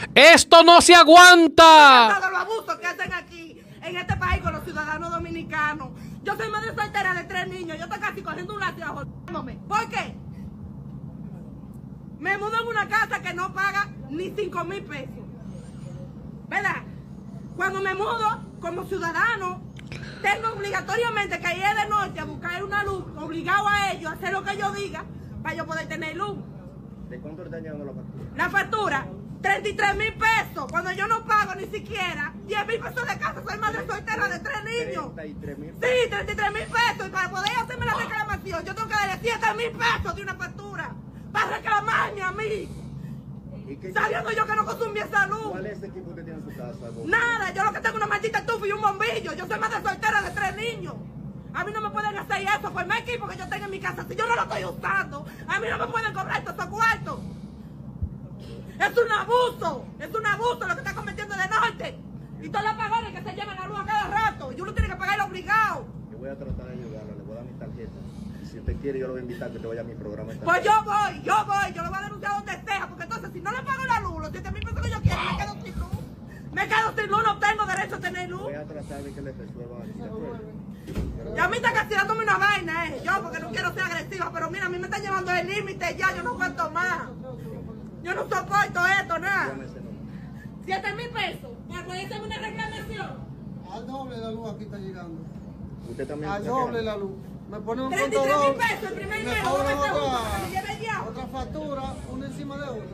Esto no se aguanta. Todos los abusos que hacen aquí, en este país, con los ciudadanos dominicanos. Yo soy madre soltera de 3 niños. Yo estoy casi cogiendo un látigo. ¿Por qué? Me mudo en una casa que no paga ni 5,000 pesos. ¿Verdad? Cuando me mudo como ciudadano, tengo obligatoriamente que ir de noche a buscar una luz, obligado a ellos a hacer lo que yo diga, para yo poder tener luz. ¿De cuánto le están llegando la factura? La factura, 33,000 pesos, cuando yo no pago ni siquiera 10,000 pesos de casa. Soy madre soltera de 3 niños. 33,000 pesos. Sí, 33,000 pesos. Y para poder hacerme la reclamación, yo tengo que darle 7,000 pesos de una factura para reclamarme a mí. Sabiendo yo que no consumí esa luz. ¿Cuál es el equipo que tiene en su casa? Nada, yo lo que tengo es una maldita estufa y un bombillo. Yo soy madre soltera de 3 niños. A mí no me pueden hacer eso por más equipo que yo tenga en mi casa. Si yo no lo estoy usando, a mí no me pueden cobrar todos esos cuartos. Es un abuso lo que está cometiendo de norte. Y todos los apagones que se llevan la luz a cada rato. Y uno tiene que pagar obligado. Yo voy a tratar de ayudarla, le voy a dar mi tarjeta. Y si usted quiere, yo lo voy a invitar a que te vaya a mi programa. Pues yo voy, yo lo voy a denunciar donde sea. Porque entonces, si no le pago la luz, los 7,000 pesos que yo quiero, me quedo sin luz. Me quedo sin luz, no tengo derecho a tener luz. Voy a tratar de que le resuelvan aquí, ¿de acuerdo? Ya a mí está casi dándome una vaina, yo, porque no quiero ser agresiva, pero mira, a mí me están llevando el límite ya, yo no aguanto más. Yo no soporto esto, nada. 7,000 pesos, para poder hacer una reclamación. Al doble la luz aquí está llegando. Usted también. Al doble la luz. Me ponen un 33,000 pesos el primer mes, no me otra factura, una encima de otra.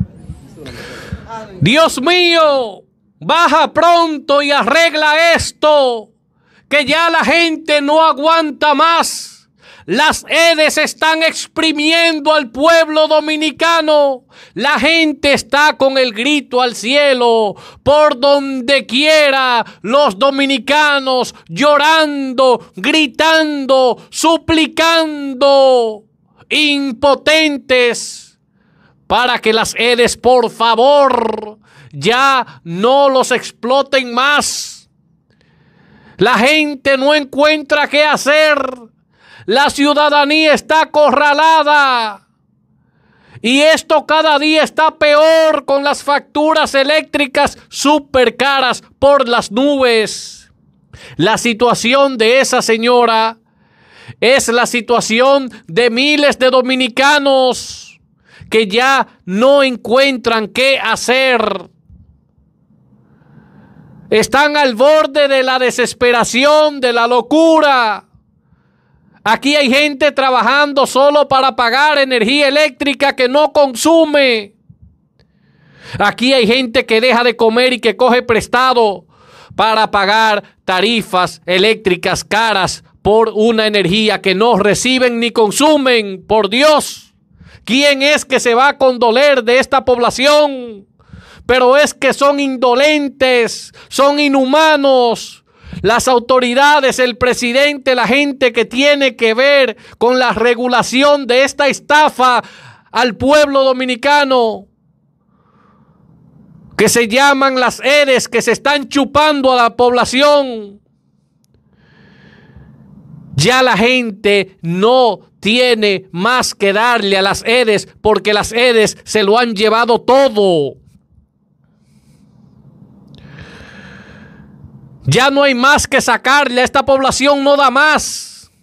Dios mío, baja pronto y arregla esto, que ya la gente no aguanta más. Las EDES están exprimiendo al pueblo dominicano. La gente está con el grito al cielo. Por donde quiera, los dominicanos llorando, gritando, suplicando, impotentes, para que las EDES, por favor, ya no los exploten más. La gente no encuentra qué hacer. La ciudadanía está acorralada. Y esto cada día está peor, con las facturas eléctricas súper caras por las nubes. La situación de esa señora es la situación de miles de dominicanos que ya no encuentran qué hacer. Están al borde de la desesperación, de la locura. Aquí hay gente trabajando solo para pagar energía eléctrica que no consume. Aquí hay gente que deja de comer y que coge prestado para pagar tarifas eléctricas caras por una energía que no reciben ni consumen. Por Dios, ¿quién es que se va a condoler de esta población? Pero es que son indolentes, son inhumanos. Las autoridades, el presidente, la gente que tiene que ver con la regulación de esta estafa al pueblo dominicano, que se llaman las EDES, que se están chupando a la población. Ya la gente no tiene más que darle a las EDES, porque las EDES se lo han llevado todo. Ya no hay más que sacarle, a esta población no da más.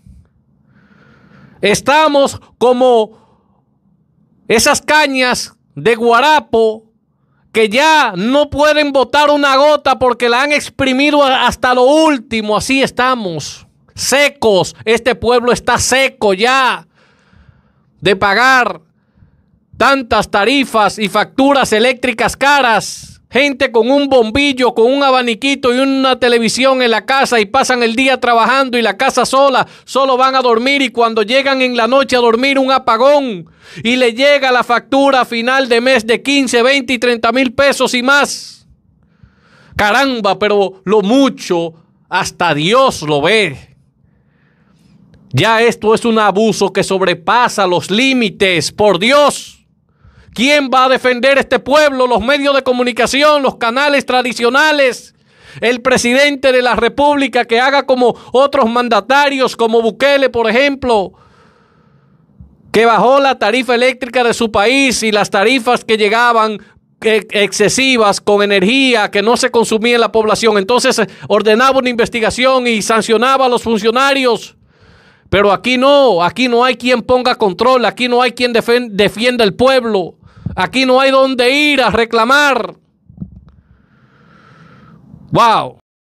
Estamos como esas cañas de guarapo que ya no pueden botar una gota porque la han exprimido hasta lo último. Así estamos, secos. Este pueblo está seco ya de pagar tantas tarifas y facturas eléctricas caras. Gente con un bombillo, con un abaniquito y una televisión en la casa y pasan el día trabajando y la casa sola, solo van a dormir y cuando llegan en la noche a dormir un apagón y le llega la factura a final de mes de 15, 20 y 30 mil pesos y más. Caramba, pero lo mucho hasta Dios lo ve. Ya esto es un abuso que sobrepasa los límites, por Dios. ¿Quién va a defender este pueblo? Los medios de comunicación, los canales tradicionales, el presidente de la República que haga como otros mandatarios, como Bukele, por ejemplo, que bajó la tarifa eléctrica de su país y las tarifas que llegaban excesivas con energía que no se consumía en la población. Entonces ordenaba una investigación y sancionaba a los funcionarios. Pero aquí no hay quien ponga control, aquí no hay quien defienda el pueblo, aquí no hay donde ir a reclamar. ¡Wow!